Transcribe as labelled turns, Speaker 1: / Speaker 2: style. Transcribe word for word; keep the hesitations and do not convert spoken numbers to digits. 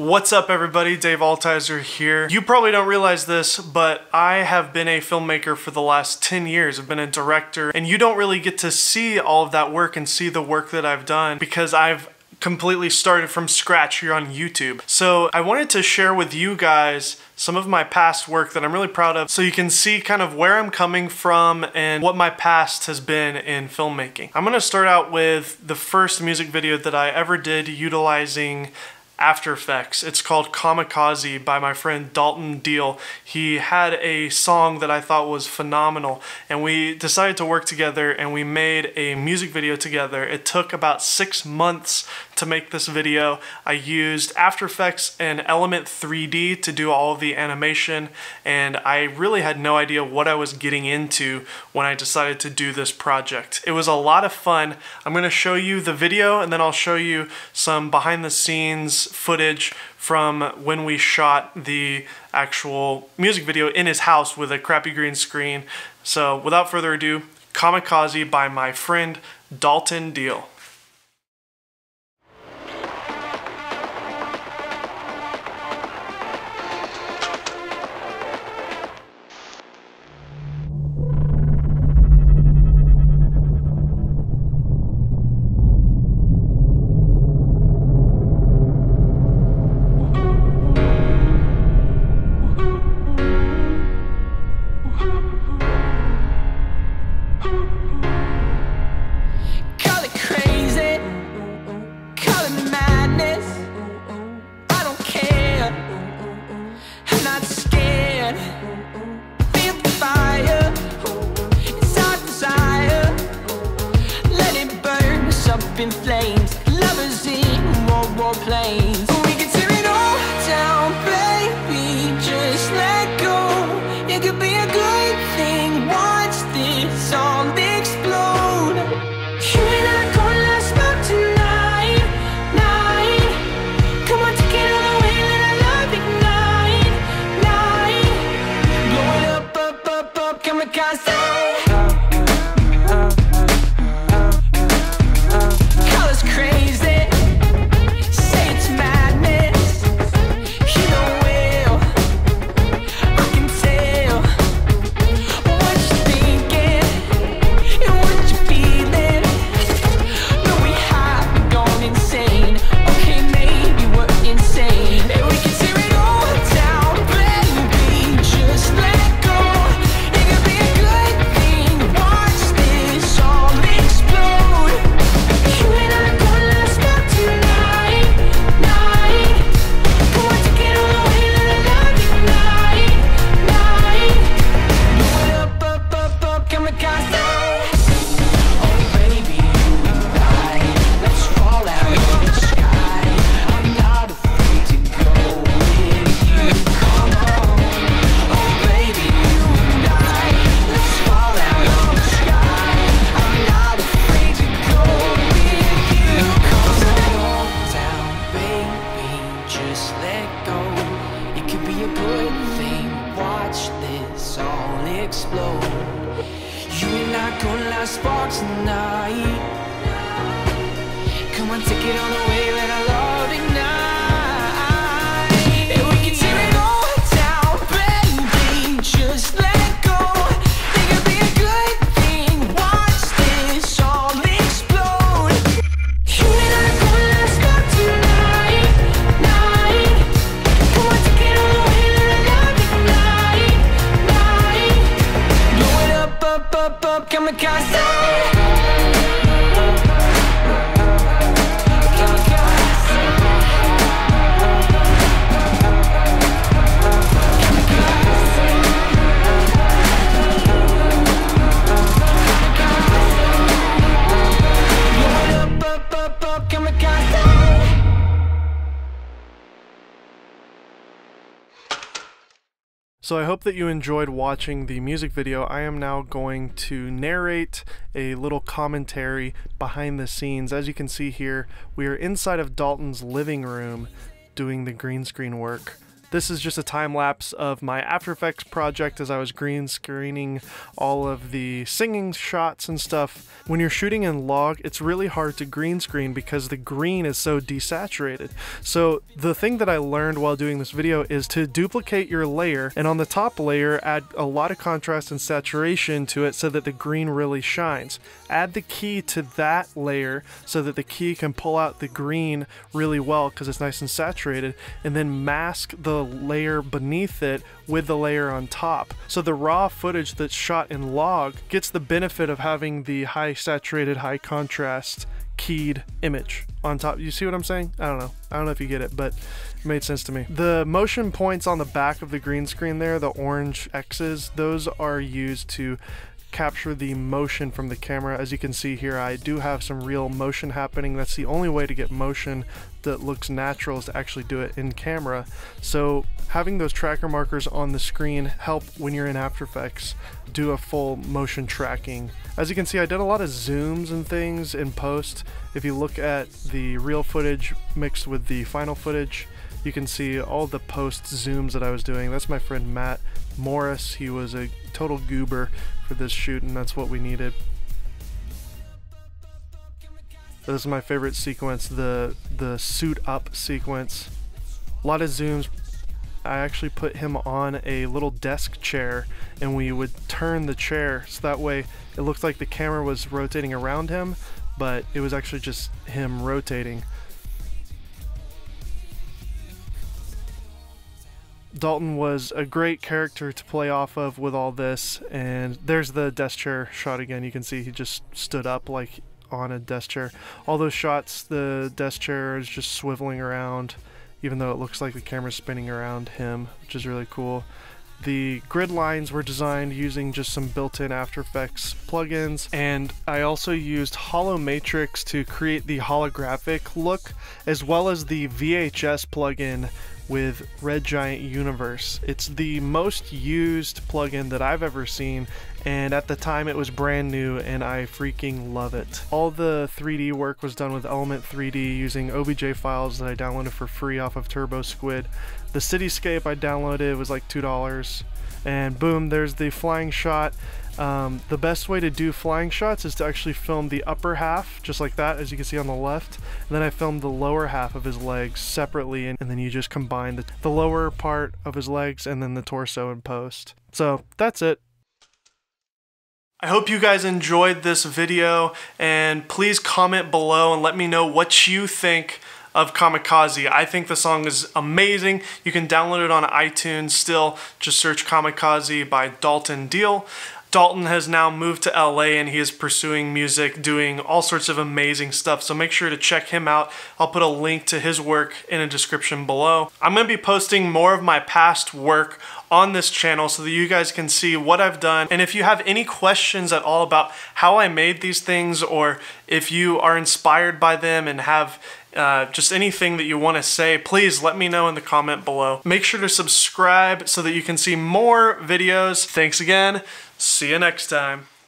Speaker 1: What's up everybody, Dave Altizer here. You probably don't realize this, but I have been a filmmaker for the last ten years. I've been a director, and you don't really get to see all of that work and see the work that I've done because I've completely started from scratch here on YouTube. So I wanted to share with you guys some of my past work that I'm really proud of so you can see kind of where I'm coming from and what my past has been in filmmaking. I'm gonna start out with the first music video that I ever did utilizing After Effects. It's called Kamikaze by my friend Dalton Diehl. He had a song that I thought was phenomenal, and we decided to work together and we made a music video together. It took about six months to make this video. I used After Effects and Element three D to do all of the animation, and I really had no idea what I was getting into when I decided to do this project. It was a lot of fun. I'm going to show you the video and then I'll show you some behind the scenes footage from when we shot the actual music video in his house with a crappy green screen. So without further ado, Kamikaze by my friend Dalton Diehl.
Speaker 2: In flames, lovers in World War planes. We can tear it all down, baby. Just let go. It could be a good thing. Watch this all explode. You and I gonna last about tonight, night. Come on, take it all the way, let our love ignite, night. Blow it up, up, up, up, kamikaze. Explode. You and I gonna light a spark tonight. Come on, take it all the way, let our love ignite. And we can tear it all down, baby. Just let go. It could be a good thing. Watch this all explode. You and I gonna light a spark tonight, night. Come on, take it all the way, let our love ignite, night. Blow it up, up, up, up, kamikaze.
Speaker 1: So I hope that you enjoyed watching the music video. I am now going to narrate a little commentary behind the scenes. As you can see here, we are inside of Dalton's living room doing the green screen work. This is just a time lapse of my After Effects project as I was green screening all of the singing shots and stuff. When you're shooting in log, it's really hard to green screen because the green is so desaturated. So the thing that I learned while doing this video is to duplicate your layer, and on the top layer add a lot of contrast and saturation to it so that the green really shines. Add the key to that layer so that the key can pull out the green really well because it's nice and saturated, and then mask the layer beneath it with the layer on top. So the raw footage that's shot in log gets the benefit of having the high saturated, high contrast keyed image on top. You see what I'm saying? I don't know. I don't know if you get it, but it made sense to me. The motion points on the back of the green screen there, the orange X's, those are used to capture the motion from the camera. As you can see here, I do have some real motion happening. That's the only way to get motion that looks natural, is to actually do it in camera. So having those tracker markers on the screen help when you're in After Effects do a full motion tracking. As you can see, I did a lot of zooms and things in post. If you look at the real footage mixed with the final footage, you can see all the post zooms that I was doing. That's my friend Matt Morris. He was a total goober for this shoot, and that's what we needed. This is my favorite sequence, the the suit up sequence. A lot of zooms. I actually put him on a little desk chair, and we would turn the chair so that way it looked like the camera was rotating around him, but it was actually just him rotating. Dalton was a great character to play off of with all this, and there's the desk chair shot again. You can see he just stood up like on a desk chair. All those shots, the desk chair is just swiveling around, even though it looks like the camera's spinning around him, which is really cool. The grid lines were designed using just some built-in After Effects plugins, and I also used Hollow Matrix to create the holographic look, as well as the V H S plugin with Red Giant Universe. It's the most used plugin that I've ever seen, and at the time it was brand new and I freaking love it. All the three D work was done with Element three D using O B J files that I downloaded for free off of Turbo Squid. The cityscape I downloaded was like two dollars, and boom, there's the flying shot. Um, the best way to do flying shots is to actually film the upper half, just like that, as you can see on the left, and then I filmed the lower half of his legs separately, and, and then you just combine the, the lower part of his legs and then the torso in post. So that's it. I hope you guys enjoyed this video, and please comment below and let me know what you think of Kamikaze. I think the song is amazing. You can download it on iTunes still. Just search Kamikaze by Dalton Diehl. Dalton has now moved to L A and he is pursuing music, doing all sorts of amazing stuff, so make sure to check him out. I'll put a link to his work in a description below. I'm going to be posting more of my past work on this channel so that you guys can see what I've done, and if you have any questions at all about how I made these things, or if you are inspired by them and have Uh, just anything that you want to say, please let me know in the comment below. Make sure to subscribe so that you can see more videos. Thanks again. See you next time.